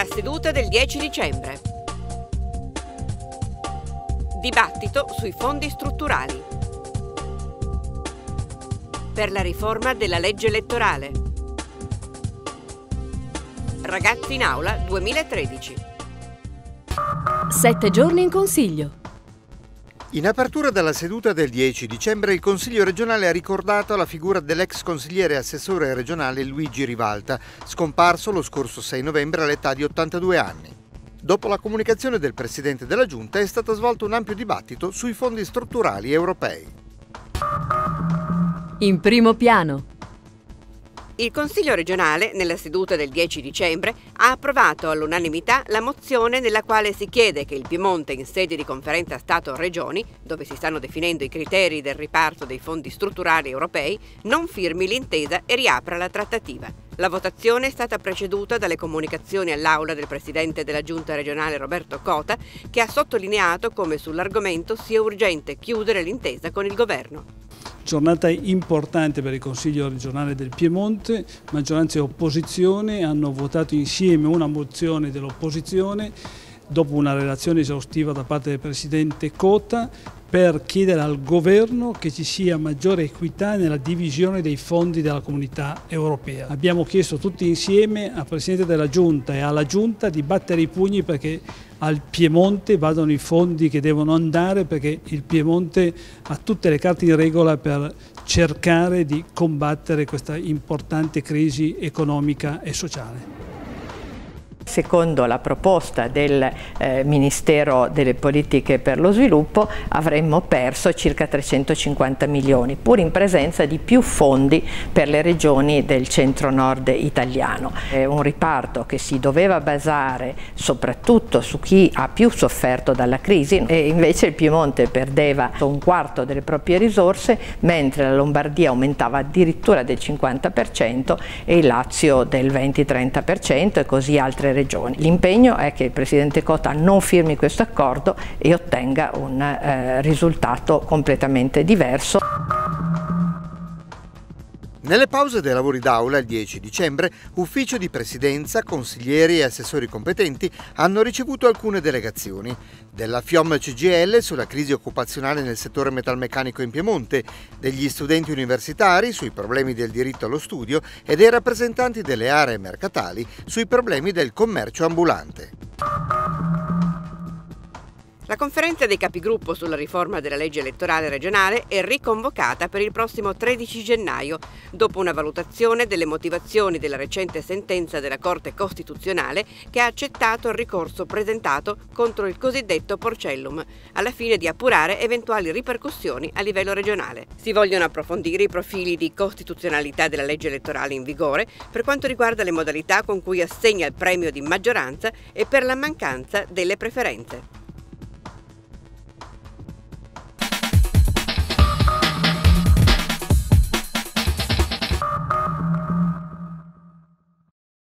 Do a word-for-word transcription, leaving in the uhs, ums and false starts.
La seduta del dieci dicembre. Dibattito sui fondi strutturali. Per la riforma della legge elettorale. Ragazzi in aula duemilatredici. Sette giorni in consiglio. In apertura della seduta del dieci dicembre il Consiglio regionale ha ricordato la figura dell'ex consigliere e assessore regionale Luigi Rivalta, scomparso lo scorso sei novembre all'età di ottantadue anni. Dopo la comunicazione del Presidente della Giunta è stato svolto un ampio dibattito sui fondi strutturali europei. In primo piano. Il Consiglio regionale, nella seduta del dieci dicembre, ha approvato all'unanimità la mozione nella quale si chiede che il Piemonte, in sede di conferenza Stato-Regioni, dove si stanno definendo i criteri del riparto dei fondi strutturali europei, non firmi l'intesa e riapra la trattativa. La votazione è stata preceduta dalle comunicazioni all'Aula del Presidente della Giunta regionale Roberto Cota, che ha sottolineato come sull'argomento sia urgente chiudere l'intesa con il Governo. Giornata importante per il Consiglio regionale del Piemonte, maggioranza e opposizione hanno votato insieme una mozione dell'opposizione dopo una relazione esaustiva da parte del Presidente Cota per chiedere al Governo che ci sia maggiore equità nella divisione dei fondi della Comunità Europea. Abbiamo chiesto tutti insieme al Presidente della Giunta e alla Giunta di battere i pugni perché al Piemonte vadano i fondi che devono andare, perché il Piemonte ha tutte le carte in regola per cercare di combattere questa importante crisi economica e sociale. Secondo la proposta del eh, Ministero delle Politiche per lo Sviluppo avremmo perso circa trecentocinquanta milioni, pur in presenza di più fondi per le regioni del centro-nord italiano. È un riparto che si doveva basare soprattutto su chi ha più sofferto dalla crisi e invece il Piemonte perdeva un quarto delle proprie risorse, mentre la Lombardia aumentava addirittura del cinquanta per cento e il Lazio del venti-trenta per cento e così altre regioni. L'impegno è che il Presidente Cota non firmi questo accordo e ottenga un eh, risultato completamente diverso. Nelle pause dei lavori d'aula il dieci dicembre, ufficio di presidenza, consiglieri e assessori competenti hanno ricevuto alcune delegazioni. Della FIOM C G I L sulla crisi occupazionale nel settore metalmeccanico in Piemonte, degli studenti universitari sui problemi del diritto allo studio e dei rappresentanti delle aree mercatali sui problemi del commercio ambulante. La conferenza dei capigruppo sulla riforma della legge elettorale regionale è riconvocata per il prossimo tredici gennaio, dopo una valutazione delle motivazioni della recente sentenza della Corte Costituzionale che ha accettato il ricorso presentato contro il cosiddetto Porcellum, alla fine di appurare eventuali ripercussioni a livello regionale. Si vogliono approfondire i profili di costituzionalità della legge elettorale in vigore per quanto riguarda le modalità con cui assegna il premio di maggioranza e per la mancanza delle preferenze.